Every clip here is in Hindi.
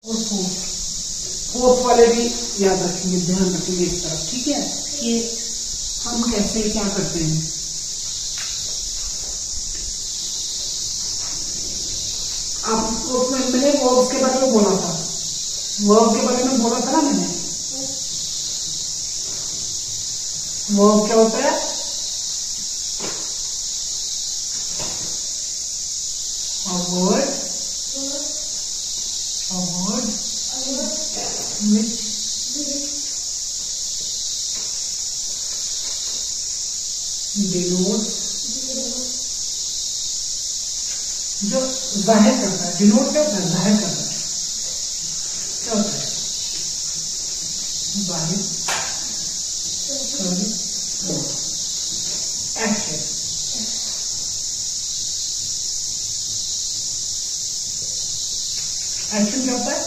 और फोर्थ वाले भी याद रखेंगे, ध्यान रखेंगे इस तरफ, ठीक है, कि हम कैसे क्या करते हैं। आपको मैंने वर्ब के बारे में बोला था, वर्ब के बारे में बोला था ना मैंने। वर्ब क्या होता है? A word which denotes, जो जाहिर करता है। डिनोट क्या होता है? जाहिर करता है। क्या होता है? जाहिर एक्शन। एक्शन क्या होता है?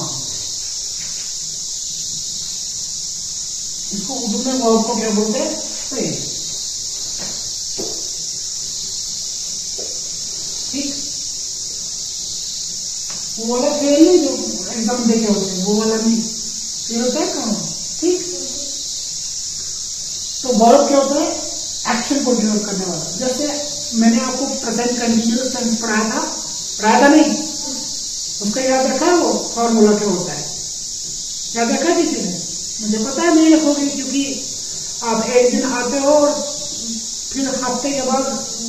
इसको उर्दू में वर्ब को क्या बोलते हैं? फ्रेज। ठीक, वो वाला फेल नहीं जो एग्जाम देके होते हैं, वो वाला नहीं, फेल होता है कौन? ठीक, तो वर्ब क्या होता है? एक्शन को डिनोट करने वाला। जैसे मैंने आपको प्रेजेंट कंटिन्यूअस टेंस पढ़ाया था नहीं? उसका याद रखा है? वो फॉर्मूला क्या होता है? याद रखा है किसी ने? मुझे पता है नहीं रखोगे, क्योंकि आप एक दिन आते हो और फिर हफ्ते के बाद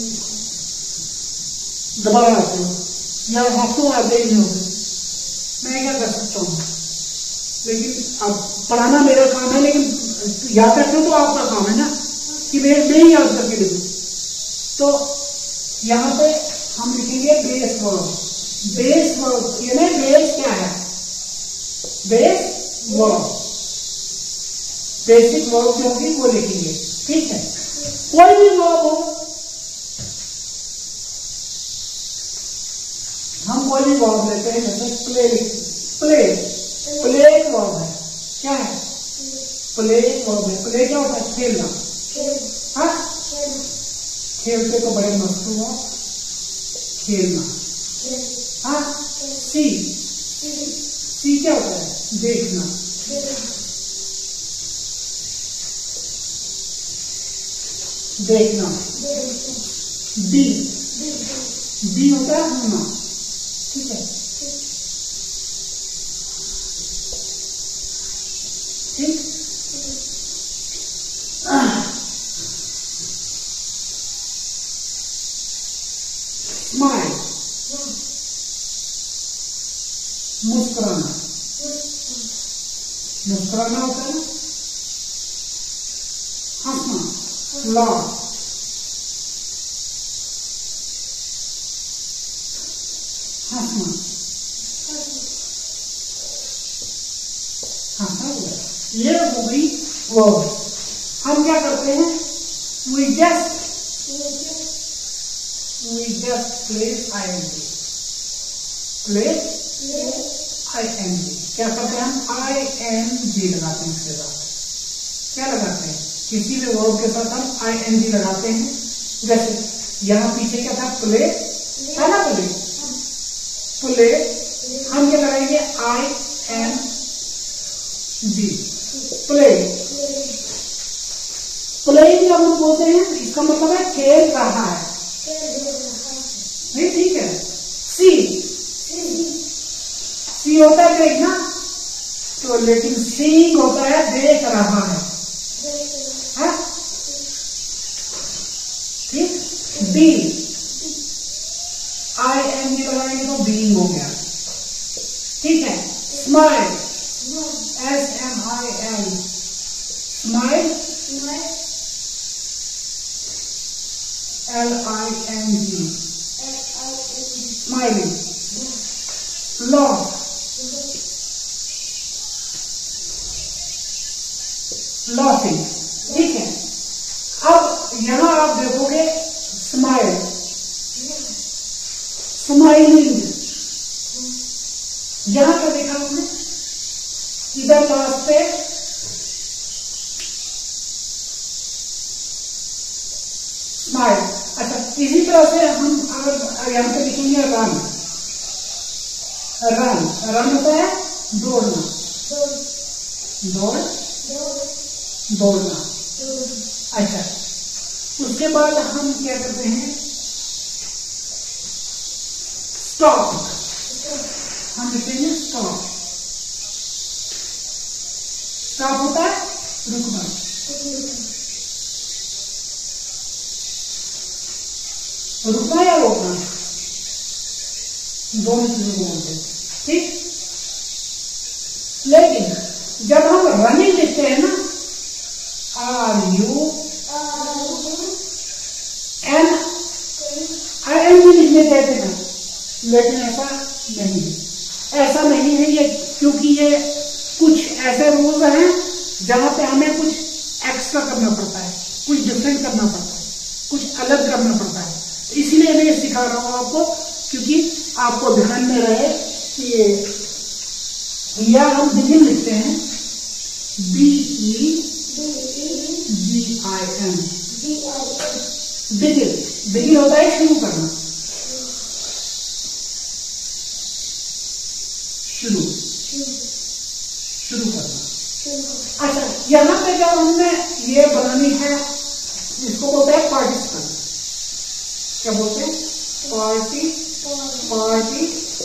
दोबारा आते हो, या हफ्तों आते ही नहीं होते। मैं क्या कर सकता हूँ? लेकिन अब पढ़ाना मेरा काम है, लेकिन याद रखना तो आपका काम है ना, कि मैं ही याद करके लिखूं। तो यहाँ पे हम लिखेंगे बेस वर्ब। बेस वर्ब यानी बेस क्या है? बेस वर्ब, बेसिक वर्ब जो होगी वो लिखेंगे। ठीक है, कोई भी वर्ब हो, हम कोई भी वर्ब लेते हैं, जैसे प्ले। प्ले एक वर्ब है। क्या है? प्ले एक वर्ब है। प्ले क्या होता है? खेलना। हाँ, खेलते तो बड़े मस्त हुआ, खेलना। हाँ, सी क्या होता है? देखना। देखना। डी होता है होना। ठीक है, ठीक। स्माइल, मुस्कुराना। मुस्कुराना होता है ना। हंसना, लाफ। हंसना, हंसना हुआ। ये हो गई वर्ब। हम क्या करते हैं? we just place ing। place ing क्या करते हैं? हम ing लगाते हैं इसके साथ। क्या लगाते हैं? किसी भी वर्ब के साथ हम ing लगाते हैं। जैसे यहाँ पीछे क्या था? प्ले था ना। प्ले हम क्या लगाएंगे? ing। प्ले जब हम बोलते हैं, इसका मतलब है खेल रहा है। नहीं, ठीक है। सी होता है देखना, तो लेकिन सीइंग होता है देख रहा है। ठीक। बी ing लगाएंगे तो बीइंग हो गया। ठीक है। Smile SMIL, smile LING, smiling. Laugh laughing. ठीक है, अब यहां आप देखोगे स्माइल, स्माइलिंग। यहां क्या देखा आपने? इधर लास्ट पे स्माइल। अच्छा, इसी तरह से हम अगर यहां पे लिखेंगे रन। रन होता है दौड़ना, दौड़ना। अच्छा, उसके बाद हम क्या करते हैं, स्टॉप, हम लिखते हैं स्टॉप। स्टॉप होता है रुकना। रुकना या रोकना, दोनों चीजों को बोलते हैं, ठीक। लेकिन जब हम रनिंग लिखते हैं ना, RUNING लिखने कहते हैं, लेकिन ऐसा नहीं है, ऐसा नहीं है ये, क्योंकि ये कुछ ऐसे रूल्स हैं जहां पे हमें कुछ एक्स्ट्रा करना पड़ता है, कुछ डिफरेंट करना पड़ता है, कुछ अलग करना पड़ता है। तो इसीलिए मैं ये सिखा रहा हूं आपको, क्योंकि आपको ध्यान में रहे कि या हम बिगिन लिखते हैं, BEGIN, बिगिन। बिगिन होता है शुरू करना, शुरू करना। अच्छा, यहां पे जब हमने ये बनानी है, इसको बोलते हैं पार्टिसिपल। क्या बोलते हैं? पार्टिसिपल।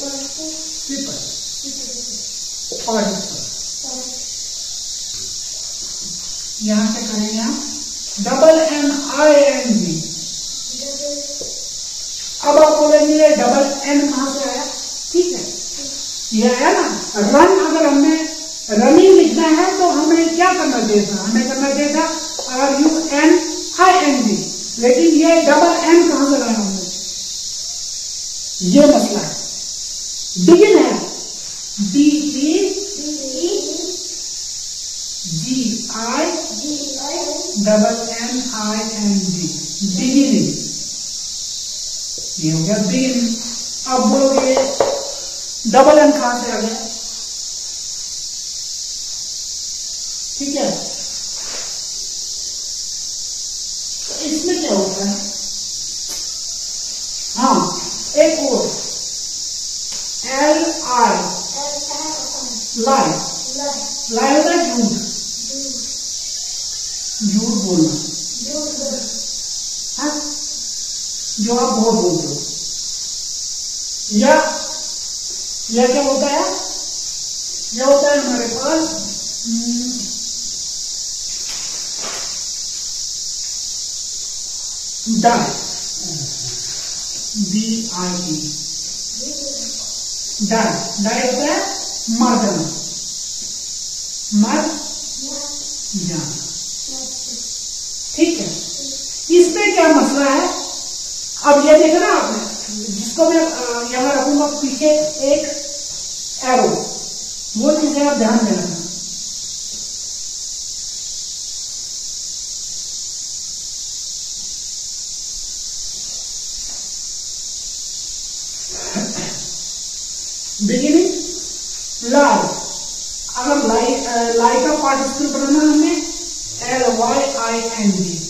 यहां से करेंगे हम NNING। अब आप बोलेंगे डबल N कहां से आया? ठीक है, ये आया ना। रन, अगर हमें रनिंग लिखना है तो हमें क्या करना चाहिए था? हमें करना चाहिए था RUNING, लेकिन ये डबल N कहां से लाया हमने? ये मसला है। बिगिन है BEGIN, बिगिनिंग। ये हो गया बिगिन। अब बोलोगे डबल N कहां से आ गया? ठीक है, तो इसमें क्या होता है? हाँ, एक और LI, लाई। लाई होता है झूठ, झूठ बोलना। हाँ, जो आप बहुत बोलते हो। या क्या होता है? यह होता है हमारे पास डाई, DIE। डाई होता है मर जाना, मर जाना। ठीक है, इसमें क्या मसला है? अब ये देखना आपने, जिसको मैं यहां रखूंगा पीछे एक एरो, वो चीजें आप ध्यान में रखना। बिगिनिंग लाई, अगर लाई का पार्टिसिपल बनाना हमें LYING।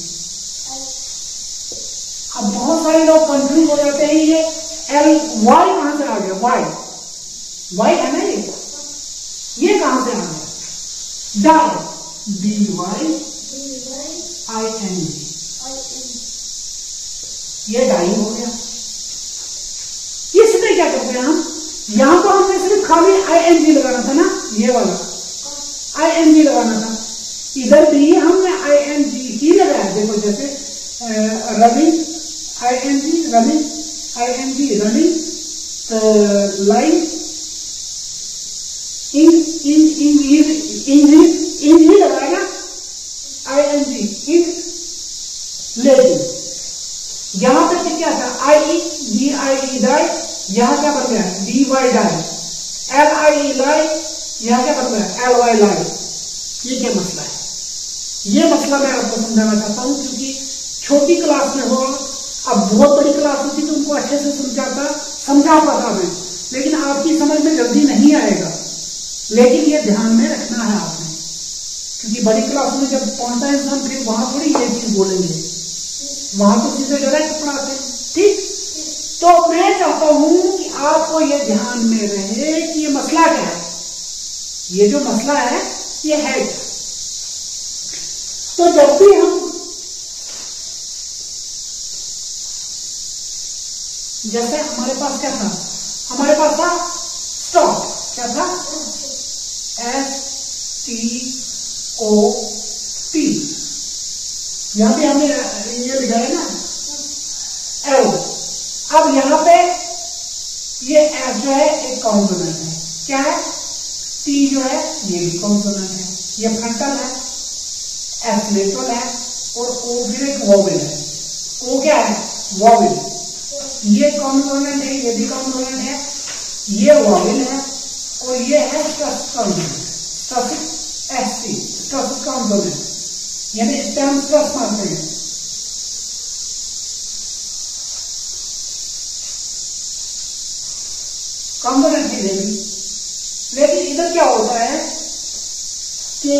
अब बहुत सारे लोग कंफ्यूज हो जाते हैं, ये LY कहां से आ गया? वाई है ना, ये कहां से आ गया? डाई, DYING, ये डाई हो गया। इसमें क्या करते हैं हम? यहां तो हमने सिर्फ खाली ING लगाना था ना, ये वाला ING लगाना था। इधर भी हमने ING ही लगाया। देखो, जैसे running ING, running ING, running, लाइन इन ही लगाएगा ING, इन। लेकिन यहां पे क्या था? DIE डाई, यहां क्या बन गया? DY die. LIE लाई, यहां क्या बन गया? LY लाई। ये क्या मसला है? ये मसला मैं आपको समझाना चाहता हूं, क्योंकि छोटी क्लास में हो, अब बहुत बड़ी क्लास होती तो उनको अच्छे से समझा पाता मैं, लेकिन आपकी समझ में जल्दी नहीं आएगा। लेकिन ये ध्यान में रखना है आपने, क्योंकि बड़ी क्लास में जब पहुंचता है इंसान, फिर वहां थोड़ी ये चीज बोलेंगे, वहां तो सीधे डायरेक्ट पढ़ाते हैं। ठीक, तो मैं चाहता हूं कि आपको ये ध्यान में रहे कि ये मसला क्या है। ये जो मसला है ये है क्या? तो जब भी हम जैसे हमारे पास क्या था, हमारे पास था स्टॉप, क्या था? STOP। यहां पे हमने ये लिखा है ना एल। अब यहां पे ये एस जो है एक कॉन्सोनेंट है, क्या है? टी जो है ये भी कॉन्सोनेंट है, ये फ्रंटल है, एस लेटरल है और ओ फिर एक वॉवेल है। ओ क्या है? वॉवेल। ये कॉन्सोनेंट है, ये भी कॉन्सोनेंट है, ये वॉवेल है और ये है stress consonant, stress S, stress consonant, यानी इस पे हम स्ट्रेस मारते हैं। कॉन्सोनेंट ही देगी। लेकिन इधर क्या होता है कि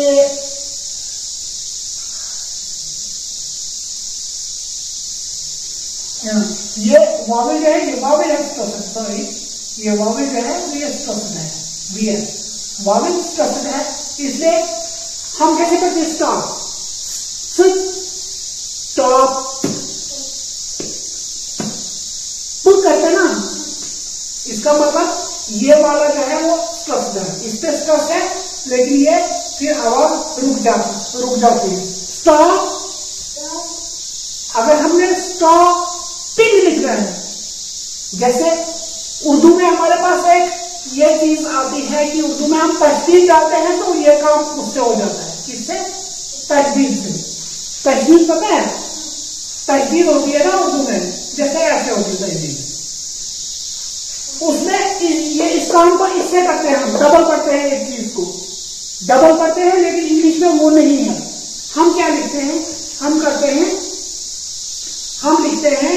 ये वॉवेल जो है, ये वॉवेल है स्ट्रेस्ड, सॉरी ये वॉवेल जो है ये स्ट्रेस्ड है, वीएस वॉवेल स्ट्रेस्ड है, इसलिए हम कैसे करते हैं? स्टॉप, स्टॉप पुट करते हैं ना, इसका मतलब ये वाला जो है वो स्ट्रेस्ड है, इस पे स्ट्रेस है, लेकिन ये फिर आवाज रुक जाती है। स्टॉप, अगर हमने स्टॉप पिंग लिख रहे हैं, जैसे उर्दू में हमारे पास एक ये चीज आती है कि उर्दू में हम तशदीद डालते हैं तो ये काम उससे हो जाता है, किससे? तशदीद से। तशदीद पता है? तशदीद होती है ना उर्दू में, जैसे ऐसे होती है तशदीद, उसमें ये इस काम को इससे करते हैं, हम डबल करते हैं, एक चीज को डबल करते हैं, लेकिन इंग्लिश में वो नहीं है। हम क्या लिखते हैं? हम करते हैं, हम लिखते हैं,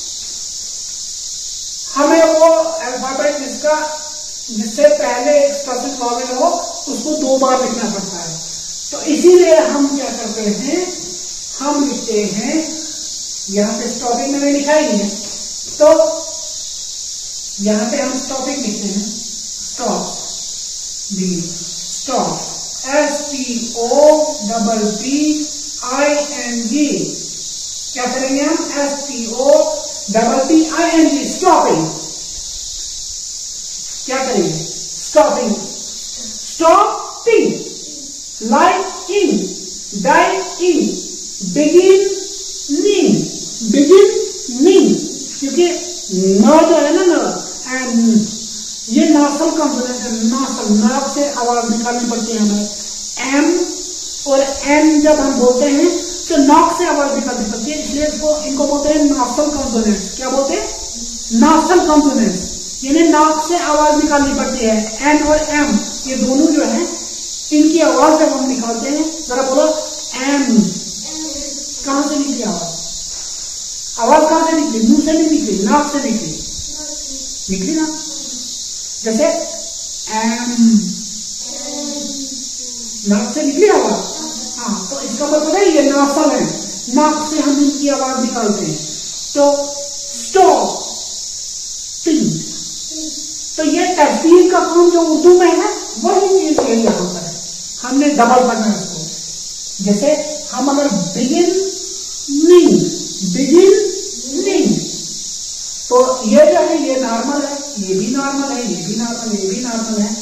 हमें वो अल्फाबेट जिससे पहले एक स्ट्रेस्ड वॉवेल हो उसको 2 बार लिखना पड़ता है, तो इसीलिए हम क्या करते हैं? हम लिखते हैं, यहां पे स्टॉपिंग मैंने लिखा ही है, तो यहां पे हम स्टॉपिंग लिखते हैं, स्टॉप, स्टॉप, STOPPING। क्या करेंगे हम? STOPPING, stopping. क्या करेंगे? Stopping, stopping, like in, diet in, beginning, क्योंकि न जो है ना ये नासल कॉन्सोनेंट है, नासल, नाक से आवाज निकालनी पड़ती है हमें। एम और एन जब हम बोलते हैं तो नाक से आवाज निकालनी पड़ती है, इसलिए इनको बोलते हैं नासल कॉन्सोनेंट्स। क्या बोलते हैं? नासल कॉन्सोनेंट्स, यानी नाक से आवाज निकालनी पड़ती है। एन और एम ये दोनों जो है, इनकी आवाज जब हम निकालते हैं, जरा बोलो एम, कहां से निकली आवाज? आवाज कहां से निकली? मुंह से नहीं निकली, नाक से निकली ना। जैसे एम, नाक से निकली आवाज, हाँ, तो इसका मतलब है ये नासल है, नाक से हम इनकी आवाज निकालते हैं। तो स्टॉप, पिंग, तो ये तशदीद का काम जो उर्दू में है वही चीज है यहां पर, हमने डबल करना है इसको। जैसे हम अगर बिगिनिंग, तो ये जो है ये नॉर्मल है, ये भी नॉर्मल है, ये भी नॉर्मल है, ये भी नॉर्मल है।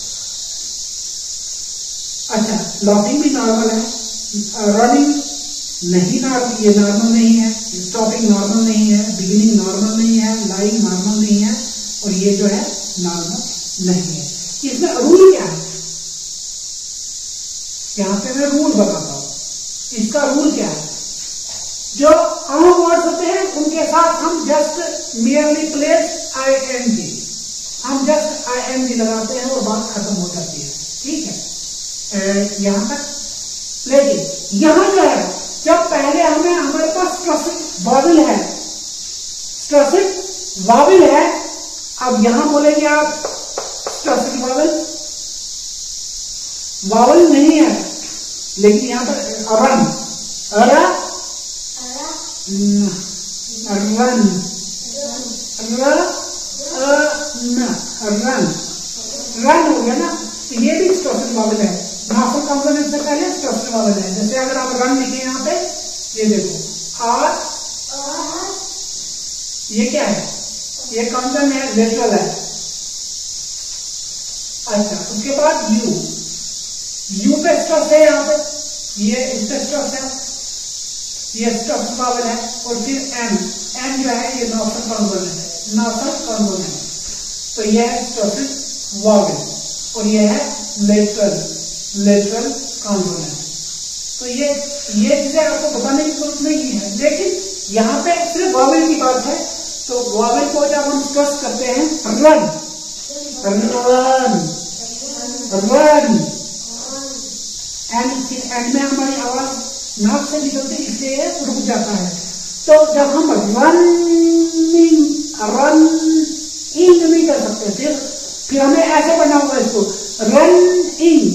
अच्छा, लॉकिंग भी नॉर्मल है, रनिंग नहीं नॉर्मल, ये नॉर्मल नहीं है, स्टॉपिंग नॉर्मल नहीं है, बिगिनिंग नॉर्मल नहीं है, लाइंग नॉर्मल नहीं है, और ये जो है नॉर्मल नहीं है। इसमें रूल क्या है? यहां पे मैं रूल बताता हूं। इसका रूल क्या है? जो आम वर्ड्स होते हैं उनके साथ हम जस्ट मियरली प्लेस ING, हम जस्ट ING लगाते हैं और बात खत्म हो जाती है, ठीक है, यहां तक। लेकिन यहां जो है, जब पहले हमारे पास स्ट्रेस्ड वावेल है, अब यहां बोलेंगे आप स्ट्रेस्ड वावेल नहीं है, लेकिन यहां पर रन, रन हो गया ना, तो ये भी स्ट्रेस्ड स्ट्रक्चरल वॉवेल है। नासल कॉन्सोनेंट से पहले स्ट्रक्चरल वॉवेल है। जैसे अगर आप रन लिखे यहाँ पे, ये देखो आर, ये क्या है, ये कॉन्सोनेंट है, लेटरल है। अच्छा, उसके बाद यू, यू पे स्ट्रेस है यहाँ पे, ये इस पे स्ट्रेस है, ये स्ट्रक्चरल वॉवेल है। और फिर एम, एम जो है ये नासल कॉन्सोनेंट है, नासल कॉन्सोनेंट। तो ये है स्ट्रक्चरल वॉवेल और ये है लेटरल कॉन्सोनेंट। तो ये चीजें आपको बताने की जरूरत नहीं है, लेकिन यहाँ पे सिर्फ वॉवेल की बात है। तो वॉवेल को जब हम स्ट्रेस करते हैं, रन रन रन, एंड में हमारी आवाज नाक से निकलती है, इसलिए रुक जाता है। तो जब हम रनिंग नहीं कर सकते, फिर हमें ऐसे बनना होगा इसको, रनिंग,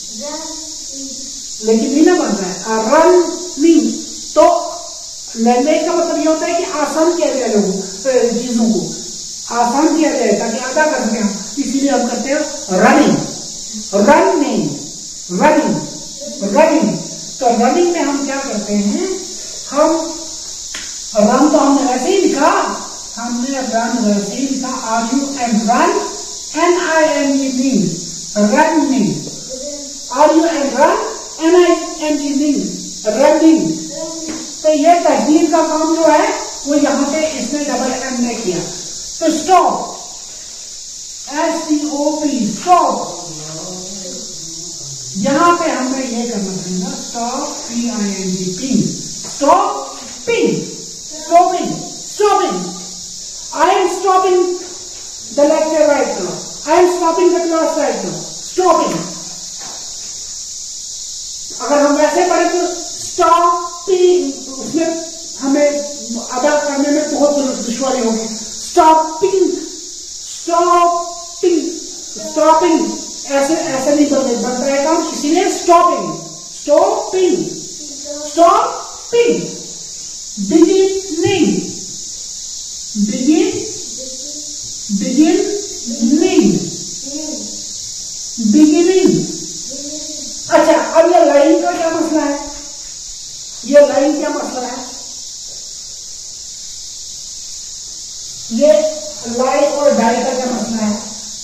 लेकिन नहीं ना बन रहा है रनिंग। तो लैंग्वेज का मतलब ये होता है कि आसान किया जाए, लोगों चीजों को आसान किया जाए ताकि अदा कर सके हम, इसीलिए हम करते हैं रनिंग रनिंग रनिंग रनिंग। तो रनिंग में हम क्या करते हैं, हम रन तो हमने वैसे ही लिखा, हमने रन वैसे ही लिखा, R U N run, NING running, R U N run, NING running. तो ये तहजीब का काम जो है वो यहाँ पे इसने डबल एम ने किया। तो स्टॉप, STOP स्टॉप, यहां पे हमें ये करना पड़ेगा, stop PING, stopping stopping stopping. I am stopping the lecture right now, I am stopping the class right now, stopping. अगर हम वैसे पढ़े तो स्टॉपिंग, उसमें हमें अदा करने में बहुत दुश्वारी होगी। स्टॉपिंग स्टॉपिंग स्टॉपिंग, ऐसे ऐसे नहीं बनता है काम, इसीलिए stopping stopping stopping. Beginning beginning. अच्छा, अब ये लाइन का क्या मसला है, ये लाइन क्या मसला है, ये लाइन और डाई का क्या मसला है।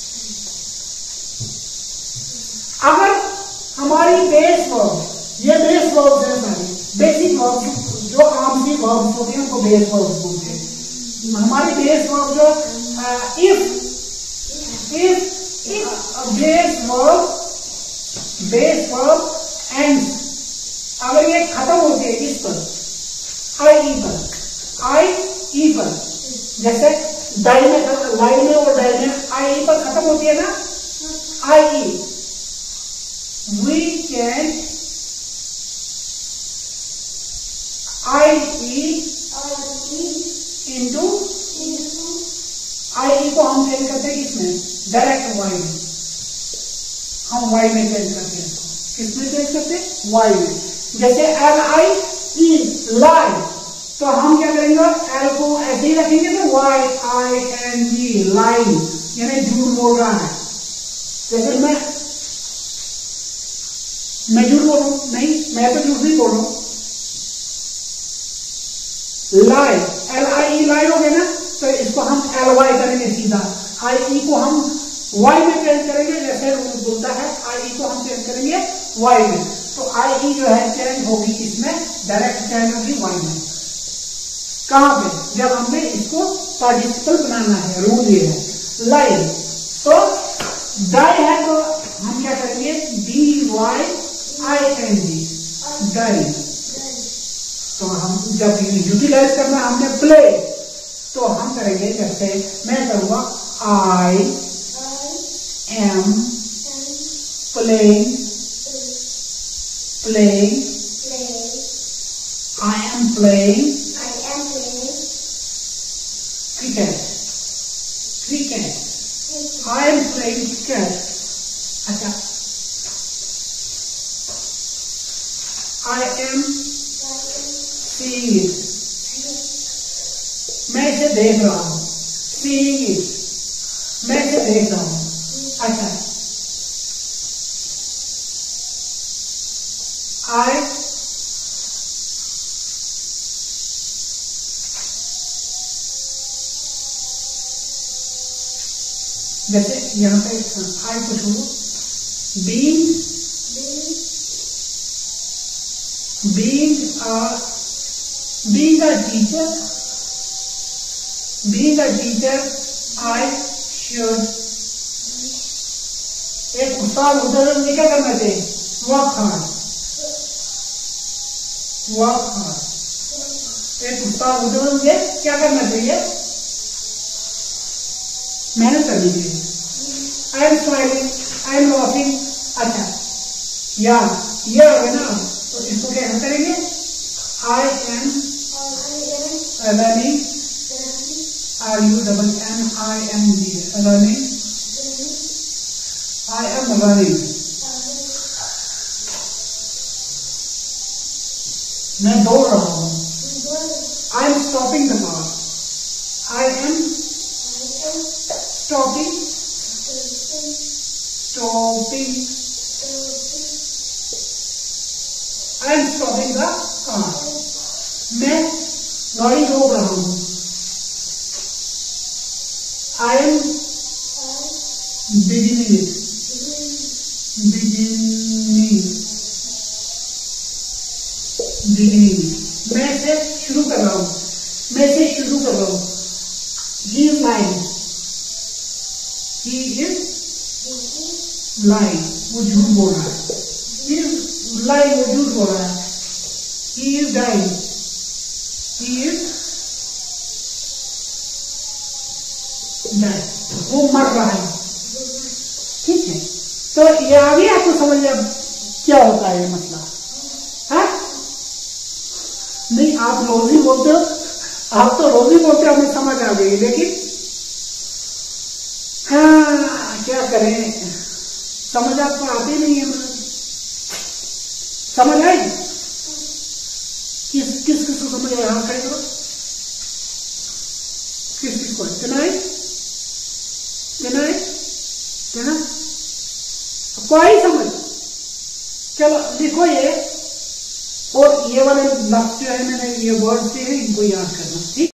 अगर हमारी बेस वर्ब, ये बेस वर्ब है सारी, बेसिक वर्ब जो आम सी वर्ब होते हैं उनको बेस वर्ब बोलते हैं। हमारी बेस वर्ब जो इफ बेस वर्ब एंड्स, अगर ये खत्म होती है इस पर, आई ई पर, जैसे डाई में, लाइन में और डाई में आई ई पर खत्म होती है ना, आई ई, we can IE into IE को हम चेंज करते हैं किसमें, डायरेक्ट वाई में, हम वाई में चेंज करते हैं, किसमें चेंज करते हैं, वाई में। जैसे LIE लाई, तो हम क्या करेंगे, एल को ऐसे ही रखेंगे तो YING लाइन, यानी झूठ बोल रहा है। जैसे मैं झूठ बोल रहा हूं, नहीं मैं तो झूठ नहीं बोल रहा हूं। लाई, LIE लाई हो गया ना, तो इसको हम LY करेंगे सीधा, IE को हम Y में चेंज करेंगे, जैसे बोलता है IE को हम चेंज करेंगे Y में। तो IE जो है चेंज होगी इसमें, डायरेक्ट चेंज होगी Y में। कहां पे, जब हमें इसको पार्टिसिपल बनाना है, रूल ये है। लाइन, तो डाई है तो हम क्या करेंगे, DYING डाई। तो हम जब यूटिलाइज करना हमने प्ले, तो हम करेंगे, जैसे मैं करूंगा I am playing, I am playing cricket, I am playing cricket। अच्छा, I am seeing it, मैं इसे देख रहा हूं, seeing it, मैं इसे देख रहा हूं। अच्छा, आई जैसे यहां पे आई को छोड़ो, being a teacher I should, एक उस्ताद होता है मुझे क्या करना चाहिए? Work hard. एक उस्ताद होते हुए मुझे क्या करना चाहिए? मेहनत करनी चाहिए। I am smiling, I am laughing. अच्छा यार ये आ गया ना, तो इसको क्या करेंगे? I am running, RUNNING, running, I am running, मैं दौड़ रहा हूं। I am stopping the car, I am stopping I am stopping the car, मैं गाड़ी रोक रहा हूं। आई एम बिगिनिंग, मैं इसे शुरू कर रहा हूं, ही इज लाइंग, वो झूठ बोल रहा है। ही इज लाइंग, वो झूठ बोल रहा है। ही इज डाइंग, वो मर रहा है। ठीक है, तो ये अभी आपको समझ में क्या होता है ये मसला है? नहीं, आप रोज ही बोलते हो, आप तो रोज ही बोलते हो, हमें समझ आ गई, लेकिन हाँ क्या करें, समझ आपको आती नहीं है। समझ आई? किस को समझ आया? हाँ खड़े करो। किस को? ना कोई समझ? चलो लिखो ये, और ये वाले लफ्ज जो है मैंने ये वर्ड्स दिए हैं, इनको याद करना। ठीक।